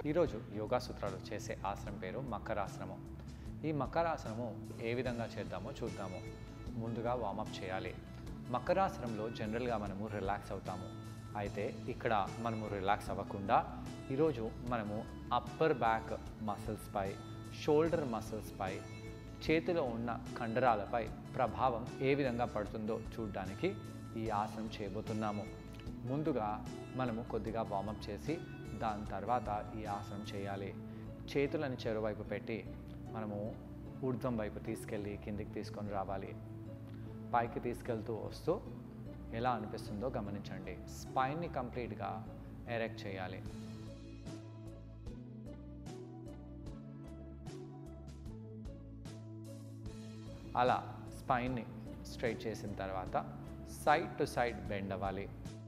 ఈరోజు యోగా సూత్రాలు చేసే ఆసనం పేరు మకరాసనము. ఈ మకరాసనము ఏ విధంగా చేద్దామో చూద్దాము. ముందుగా వార్మప్ చేయాలి. మకరాసనంలో జనరల్గా మనము రిలాక్స్ అవుతాము. అయితే ఇక్కడ మనము రిలాక్స్ అవ్వకుండా ఈరోజు మనము అప్పర్ బ్యాక్ మసిల్స్పై, షోల్డర్ మసిల్స్పై, చేతిలో ఉన్న కండరాలపై ప్రభావం ఏ విధంగా పడుతుందో చూడడానికి ఈ ఆసనం చేయబోతున్నాము. ముందుగా మనము కొద్దిగా వార్మప్ చేసి దాని తర్వాత ఈ ఆసనం చేయాలి. చేతులను చెరువైపు పెట్టి మనము ఊర్ధ్వం వైపు తీసుకెళ్ళి కిందికి తీసుకొని రావాలి. పైకి తీసుకెళ్తూ వస్తూ ఎలా అనిపిస్తుందో గమనించండి. స్పైన్ని కంప్లీట్గా ఎరెక్ట్ చేయాలి. అలా స్పైన్ని స్ట్రైట్ చేసిన తర్వాత సైడ్ టు సైడ్ బెండ్ అవ్వాలి.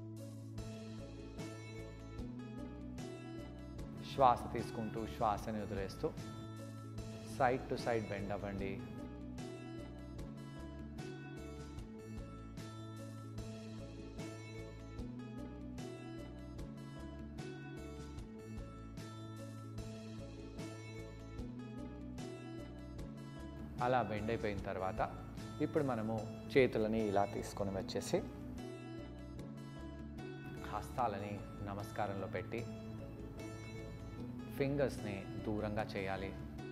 శ్వాస తీసుకుంటూ శ్వాసని వదిలేస్తూ సైడ్ టు సైడ్ బెండ్ అవ్వండి. అలా బెండ్ అయిపోయిన తర్వాత ఇప్పుడు మనము చేతులని ఇలా తీసుకొని వచ్చేసి హస్తాలని నమస్కారంలో పెట్టి ఫింగర్స్ని దూరంగా చేయాలి.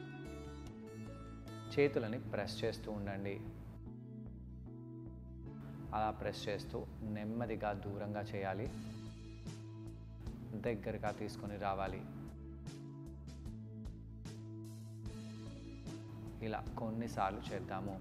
చేతులని ప్రెస్ చేస్తూ ఉండండి. అలా ప్రెస్ చేస్తూ నెమ్మదిగా దూరంగా చేయాలి. దగ్గరగా తీసుకొని రావాలి. ఇలా కొన్నిసార్లు చేద్దాము.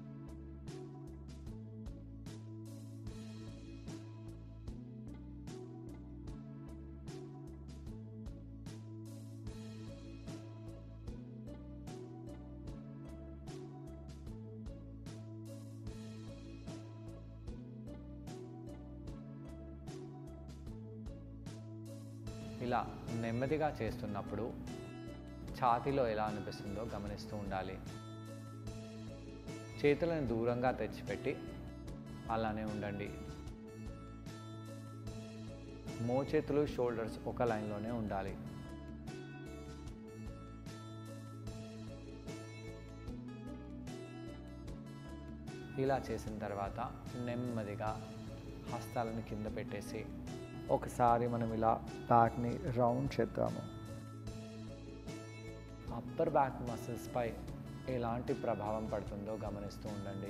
ఇలా నెమ్మదిగా చేస్తున్నప్పుడు ఛాతీలో ఎలా అనిపిస్తుందో గమనిస్తూ ఉండాలి. చేతులను దూరంగా తెచ్చిపెట్టి అలానే ఉండండి. మోచేతులు, షోల్డర్స్ ఒక లైన్లోనే ఉండాలి. ఇలా చేసిన తర్వాత నెమ్మదిగా హస్తాలను కింద పెట్టేసి ఒకసారి మనం ఇలా బ్యాక్ని రౌండ్ చేద్దాము. అప్పర్ బ్యాక్ మసిల్స్పై ఎలాంటి ప్రభావం పడుతుందో గమనిస్తూ ఉండండి.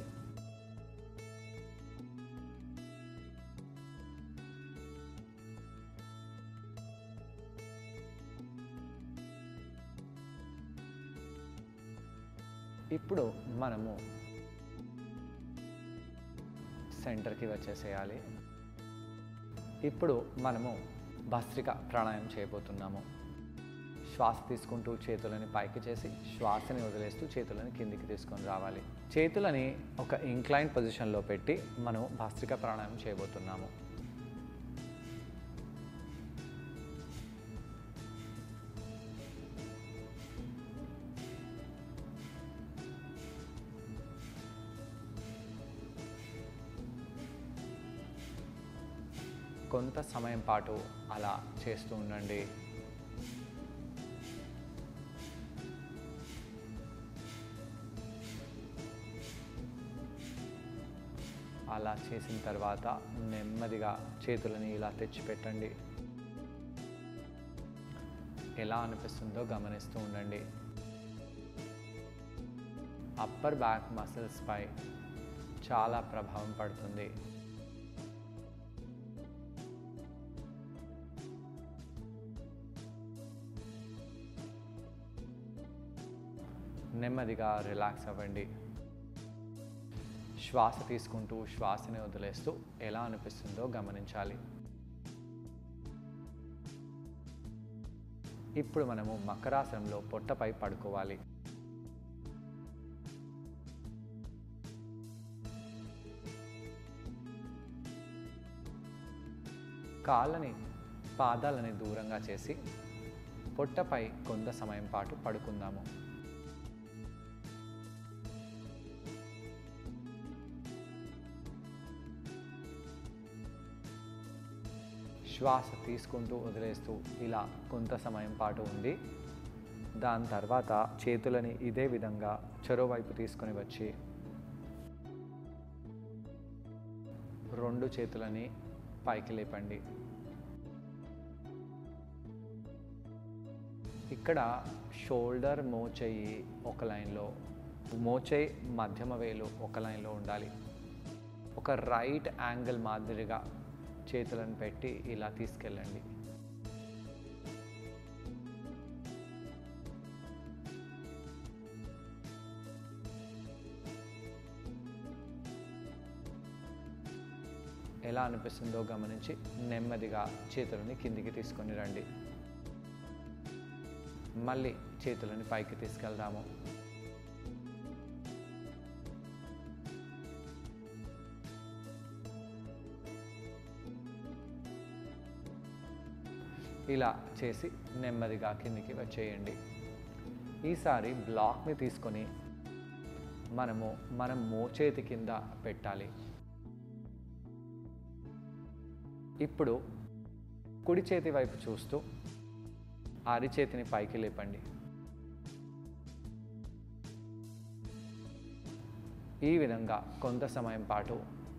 ఇప్పుడు మనము సెంటర్కి వచ్చేసేయాలి. ఇప్పుడు మనము భస్త్రిక ప్రాణాయామం చేయబోతున్నాము. శ్వాస తీసుకుంటూ చేతులని పైకి చేసి శ్వాసని వదిలేస్తూ చేతులని కిందికి తీసుకొని రావాలి. చేతులని ఒక ఇంక్లైన్ పొజిషన్లో పెట్టి మనం భస్త్రిక ప్రాణాయామం చేయబోతున్నాము. కొంత సమయం పాటు అలా చేస్తూ ఉండండి. అలా చేసిన తర్వాత నెమ్మదిగా చేతులని ఇలా తెచ్చిపెట్టండి. ఎలా అనిపిస్తుందో గమనిస్తూ ఉండండి. అప్పర్ బ్యాక్ మసిల్స్పై చాలా ప్రభావం పడుతుంది. నెమ్మదిగా రిలాక్స్ అవ్వండి. శ్వాస తీసుకుంటూ శ్వాసని వదిలేస్తూ ఎలా అనిపిస్తుందో గమనించాలి. ఇప్పుడు మనము మకరాసనంలో పొట్టపై పడుకోవాలి. కాళ్ళని, పాదాలని దూరంగా చేసి పొట్టపై కొంత సమయం పాటు పడుకుందాము. శ్వాస తీసుకుంటూ వదిలేస్తూ ఇలా కొంత సమయం పాటు ఉండి దాని తర్వాత చేతులని ఇదే విధంగా చెరోవైపు తీసుకొని వచ్చి 2 చేతులని పైకి లేపండి. ఇక్కడ షోల్డర్ మోచేయి ఒక లైన్లో, మోచేయి మధ్యమ వేలు ఒక లైన్లో ఉండాలి. ఒక రైట్ యాంగిల్ మాదిరిగా చేతులను పెట్టి ఇలా తీసుకెళ్ళండి. ఎలా అనిపిస్తుందో గమనించి నెమ్మదిగా చేతులని కిందికి తీసుకొని రండి. మళ్ళీ చేతులని పైకి తీసుకెళ్దాము. ఇలా చేసి నెమ్మదిగా కిందికి వచ్చేయండి. ఈసారి బ్లాక్ని తీసుకొని మనం మోచేతి కింద పెట్టాలి. ఇప్పుడు కుడి చేతి వైపు చూస్తూ అరిచేతిని పైకి లేపండి. ఈ విధంగా కొంత సమయం పాటు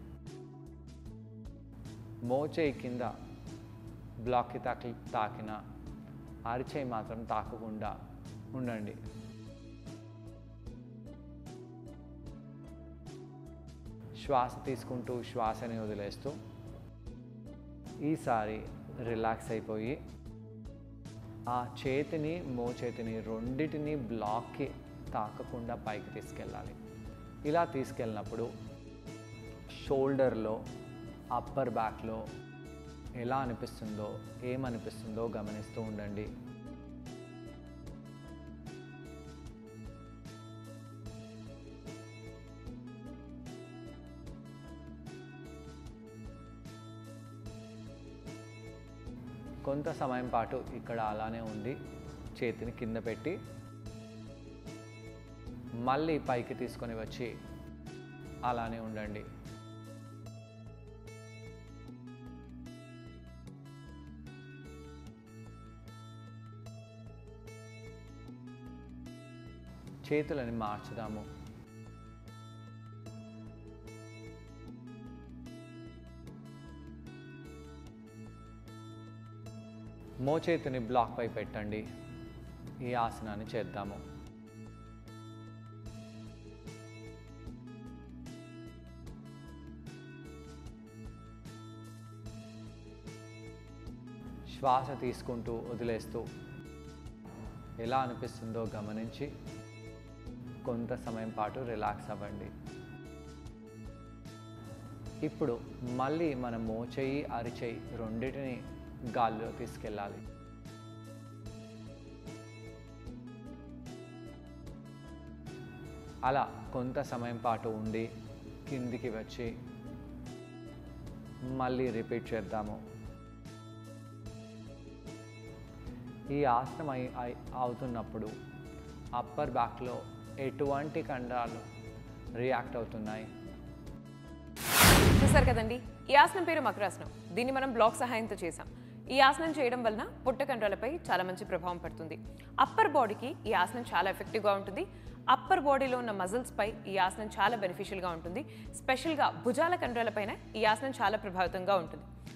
మోచేయి కింద బ్లాక్కి తాకిన అరిచేయి మాత్రం తాకకుండా ఉండండి. శ్వాస తీసుకుంటూ శ్వాసని వదిలేస్తూ ఈసారి రిలాక్స్ అయిపోయి ఆ చేతిని మోచేతిని రెండిటిని బ్లాక్కి తాకకుండా పైకి తీసుకెళ్ళాలి. ఇలా తీసుకెళ్ళినప్పుడు షోల్డర్లో, అప్పర్ బ్యాక్లో ఎలా అనిపిస్తుందో, ఏమనిపిస్తుందో గమనిస్తూ ఉండండి. కొంత సమయం పాటు ఇక్కడ అలానే ఉండి చేతిని కింద పెట్టి మళ్ళీ పైకి తీసుకొని వచ్చి అలానే ఉండండి. చేతులని మార్చుదాము. మోచేతిని బ్లాక్ పై పెట్టండి. ఈ ఆసనాన్ని చేద్దాము. శ్వాస తీసుకుంటూ వదిలేస్తూ ఎలా అనిపిస్తుందో గమనించి కొంత సమయం పాటు రిలాక్స్ అవ్వండి. ఇప్పుడు మళ్ళీ మన మోచేయి, అరిచేయి రెండింటిని గాల్లో తీసుకెళ్ళాలి. అలా కొంత సమయం పాటు ఉండి కిందికి వచ్చి మళ్ళీ రిపీట్ చేద్దాము. ఈ ఆసనం అవుతున్నప్పుడు అప్పర్ బ్యాక్లో ఎటువంటి కండరాలు రియాక్ట్ అవుతున్నాయి? చూసారు కదండి, ఈ ఆసనం పేరు మకరాసనం. దీన్ని మనం బ్లాక్ సహాయంతో చేసాం. ఈ ఆసనం చేయడం వలన పొట్ట కండరాలపై చాలా మంచి ప్రభావం పడుతుంది. అప్పర్ బాడీకి ఈ ఆసనం చాలా ఎఫెక్టివ్గా ఉంటుంది. అప్పర్ బాడీలో ఉన్న మజిల్స్పై ఈ ఆసనం చాలా బెనిఫిషియల్గా ఉంటుంది. స్పెషల్గా భుజాల కండరాలపైన ఈ ఆసనం చాలా ప్రభావితంగా ఉంటుంది.